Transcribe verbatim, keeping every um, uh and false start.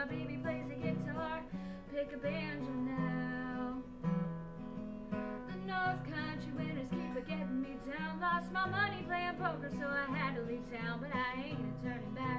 my baby plays the guitar. Pick a banjo now. The North Country winters keep forgetting me down. Lost my money playing poker, so I had to leave town, but I ain't turning back.